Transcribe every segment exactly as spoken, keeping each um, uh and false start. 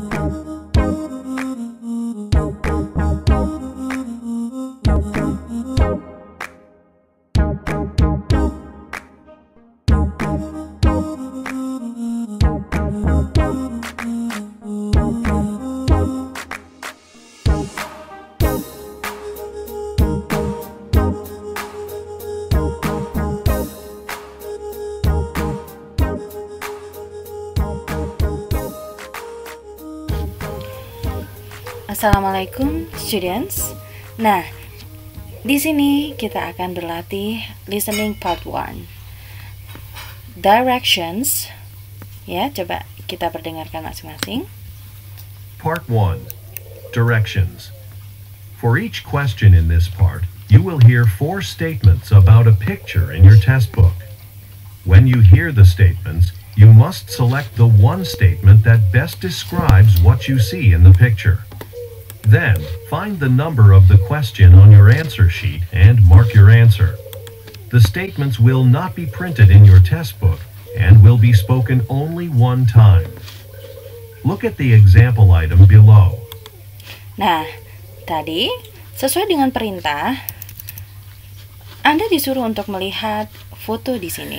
Assalamualaikum students. Nah, di sini kita akan berlatih listening part one. Directions. Ya, coba kita perdengarkan masing-masing. Part one. Directions. For each question in this part, you will hear four statements about a picture in your test book. When you hear the statements, you must select the one statement that best describes what you see in the picture. Then, find the number of the question on your answer sheet and mark your answer. The statements will not be printed in your test book and will be spoken only one time. Look at the example item below. Nah, tadi sesuai dengan perintah, Anda disuruh untuk melihat foto di sini.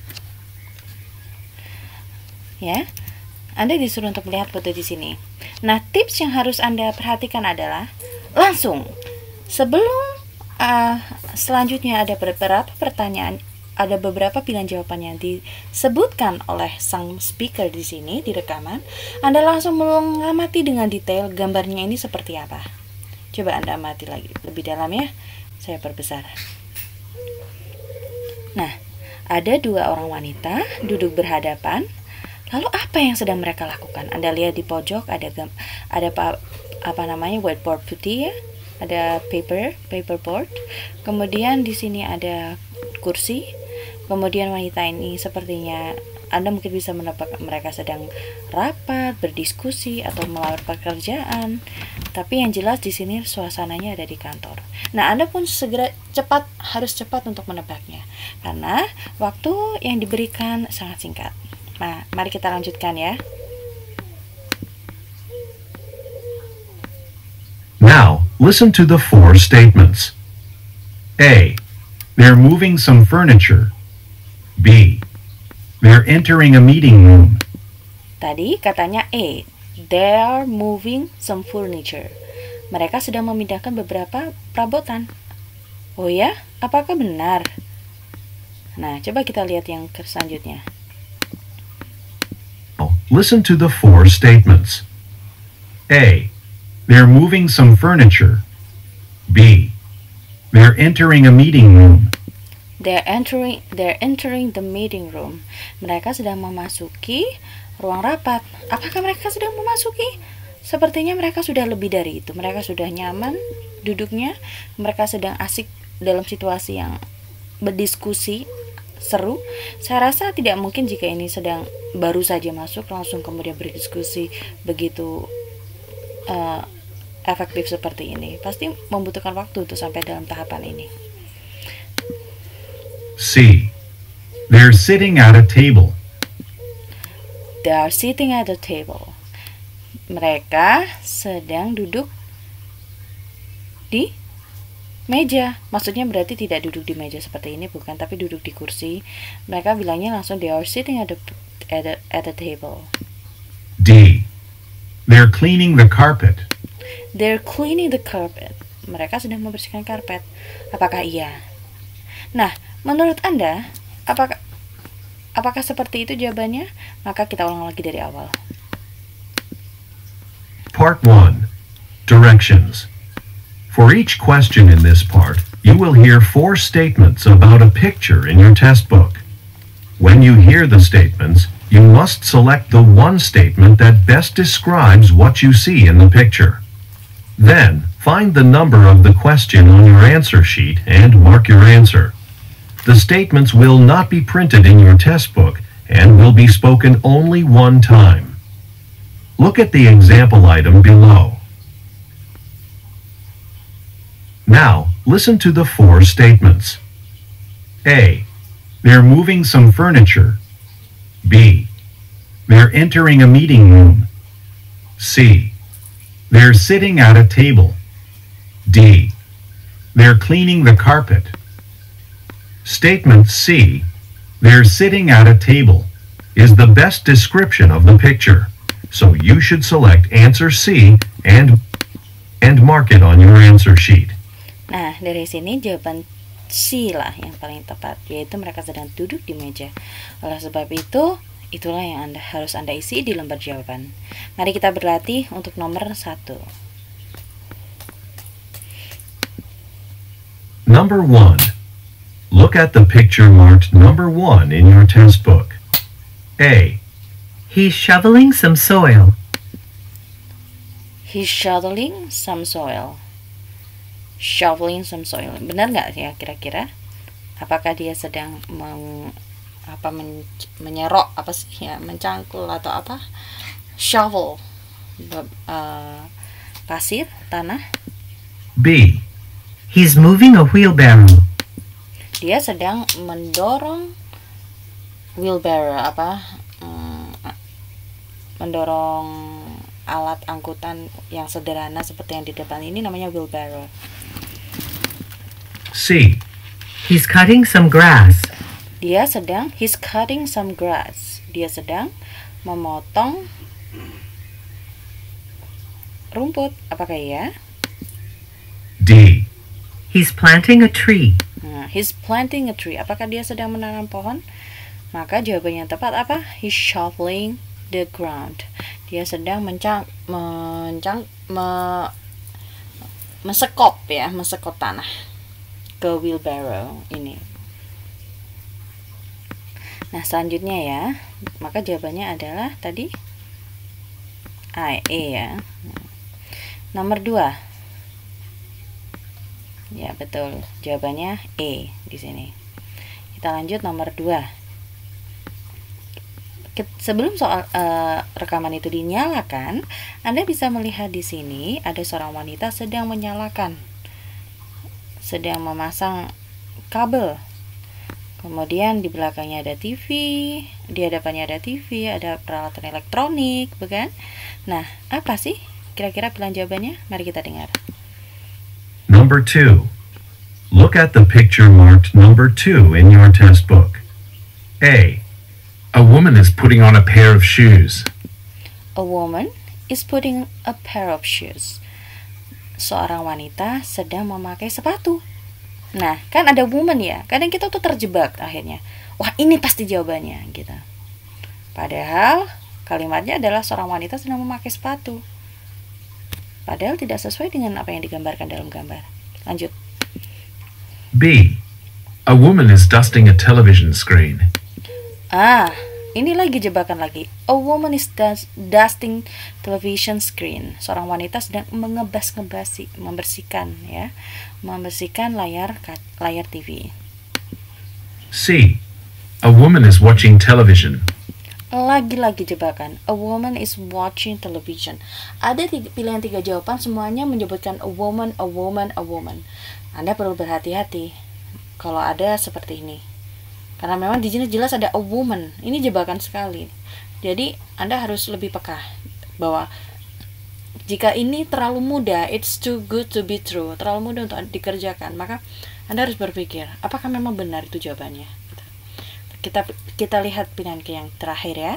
Ya, Anda disuruh untuk melihat foto di sini. Nah, tips yang harus Anda perhatikan adalah langsung sebelum uh, selanjutnya ada beberapa pertanyaan, ada beberapa pilihan jawaban yang disebutkan oleh sang speaker di sini di rekaman, Anda langsung mengamati dengan detail gambarnya ini seperti apa. Coba Anda amati lagi lebih dalam ya. Saya perbesar. Nah, ada dua orang wanita duduk berhadapan. Lalu apa yang sedang mereka lakukan? Anda lihat di pojok ada ada apa, apa namanya whiteboard putih ya, ada paper paperboard. Kemudian di sini ada kursi. Kemudian wanita ini sepertinya Anda mungkin bisa menebak mereka sedang rapat, berdiskusi atau melakukan pekerjaan. Tapi yang jelas di sini suasananya ada di kantor. Nah, Anda pun segera cepat harus cepat untuk menebaknya karena waktu yang diberikan sangat singkat. Nah, mari kita lanjutkan ya. Now, listen to the four statements. A. They're moving some furniture. B. They're entering a meeting room. Tadi katanya A. They're moving some furniture. Mereka sedang memindahkan beberapa perabotan. Oh ya? Apakah benar? Nah, coba kita lihat yang selanjutnya. Listen to the four statements. A. They're moving some furniture. B. They're entering a meeting room. They're entering they're entering the meeting room. Mereka sedang memasuki ruang rapat. Apakah mereka sedang memasuki? Sepertinya mereka sudah lebih dari itu. Mereka sudah nyaman duduknya. Mereka sedang asik dalam situasi yang berdiskusi seru. Saya rasa tidak mungkin jika ini sedang baru saja masuk langsung kemudian berdiskusi begitu uh, efektif seperti ini. Pasti membutuhkan waktu untuk sampai dalam tahapan ini. C. They're sitting at a table. They are sitting at a table. Mereka sedang duduk di meja. Maksudnya berarti tidak duduk di meja seperti ini, bukan, tapi duduk di kursi. Mereka bilangnya langsung they are sitting at a, at a, at a table. D. They're cleaning the carpet. They're cleaning the carpet. Mereka sedang membersihkan karpet. Apakah iya? Nah, menurut Anda, apakah apakah seperti itu jawabannya? Maka kita ulang lagi dari awal. Part one. Directions. For each question in this part, you will hear four statements about a picture in your test book. When you hear the statements, you must select the one statement that best describes what you see in the picture. Then, find the number of the question on your answer sheet and mark your answer. The statements will not be printed in your test book and will be spoken only one time. Look at the example item below. Now, listen to the four statements. A. They're moving some furniture. B. They're entering a meeting room. C. C. They're sitting at a table. D. They're cleaning the carpet. Statement C. They're sitting at a table is the best description of the picture. So you should select answer C and and mark it on your answer sheet. Nah, dari sini jawaban C lah yang paling tepat, yaitu mereka sedang duduk di meja. Oleh sebab itu, itulah yang anda harus Anda isi di lembar jawaban. Mari kita berlatih untuk nomor satu. Number one. Look at the picture marked number one in your test book. A. He's shoveling some soil. He's shoveling some soil. Shoveling some soil. Benar nggak ya kira-kira? Apakah dia sedang meng, apa men, menyerok apa sih ya, mencangkul atau apa? Shovel, uh, pasir, tanah. B. He's moving a wheelbarrow. Dia sedang mendorong wheelbarrow, apa? Hmm, mendorong alat angkutan yang sederhana seperti yang di depan ini, namanya wheelbarrow. C. He's cutting some grass. Dia sedang he's cutting some grass. Dia sedang memotong rumput. Apakah ya? D. He's planting a tree. Nah, he's planting a tree. Apakah dia sedang menanam pohon? Maka jawabannya tepat apa? He's shoveling the ground. Dia sedang mencang, mencang, me, mesekop ya, mesekop tanah ke wheelbarrow ini. Nah, selanjutnya ya, maka jawabannya adalah tadi A, E ya. Nomor dua. Ya, betul. Jawabannya E di sini. Kita lanjut nomor dua. Sebelum soal uh, rekaman itu dinyalakan, Anda bisa melihat di sini ada seorang wanita sedang menyalakan, sedang memasang kabel. Kemudian di belakangnya ada T V, di hadapannya ada T V, ada peralatan elektronik, bukan? Nah, apa sih kira-kira pilihan jawabannya? Mari kita dengar. Number two. Look at the picture marked number two in your test book. A. A woman is putting on a pair of shoes. A woman is putting a pair of shoes. Seorang wanita sedang memakai sepatu. Nah, kan ada woman ya. Kadang kita tuh terjebak akhirnya. Wah, ini pasti jawabannya gitu. Padahal kalimatnya adalah seorang wanita sedang memakai sepatu. Padahal tidak sesuai dengan apa yang digambarkan dalam gambar. Lanjut. B. A woman is dusting a television screen. Ah, ini lagi jebakan lagi. A woman is dust, dusting television screen. Seorang wanita sedang mengebas-ngebasi, membersihkan ya, membersihkan layar layar T V. C. A woman is watching television. Lagi-lagi jebakan. A woman is watching television. Ada tiga, pilihan tiga jawaban, semuanya menyebutkan a woman, a woman, a woman. Anda perlu berhati-hati kalau ada seperti ini. Karena memang di sini jelas ada a woman. Ini jebakan sekali. Jadi Anda harus lebih peka bahwa jika ini terlalu mudah, it's too good to be true, terlalu mudah untuk dikerjakan, maka Anda harus berpikir, apakah memang benar itu jawabannya? Kita kita lihat pilihan ke yang terakhir ya.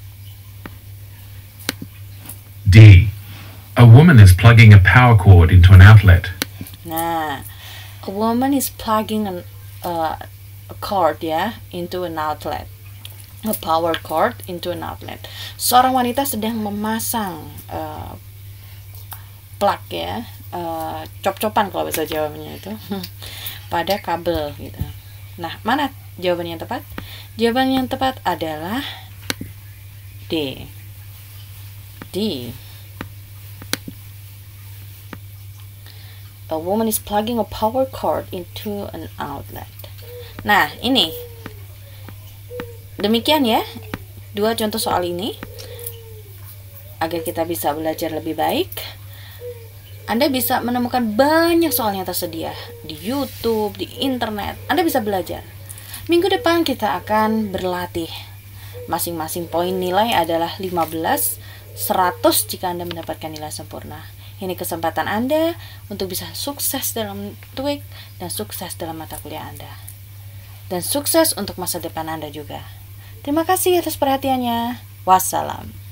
D. A woman is plugging a power cord into an outlet. Nah, a woman is plugging an, uh, a cord ya into an outlet. A power cord into an outlet. Seorang wanita sedang memasang uh, plug ya, uh, cop-copan kalau bahasa Jawanya itu pada kabel gitu. Nah, mana jawaban yang tepat? Jawaban yang tepat adalah D. D. A woman is plugging a power cord into an outlet. Nah, ini. Demikian ya, dua contoh soal ini. Agar kita bisa belajar lebih baik, Anda bisa menemukan banyak soal yang tersedia di YouTube, di internet. Anda bisa belajar. Minggu depan kita akan berlatih. Masing-masing poin nilai adalah lima belas seratus jika Anda mendapatkan nilai sempurna. Ini kesempatan Anda untuk bisa sukses dalam TOEIC dan sukses dalam mata kuliah Anda. Dan sukses untuk masa depan Anda juga. Terima kasih atas perhatiannya. Wassalam.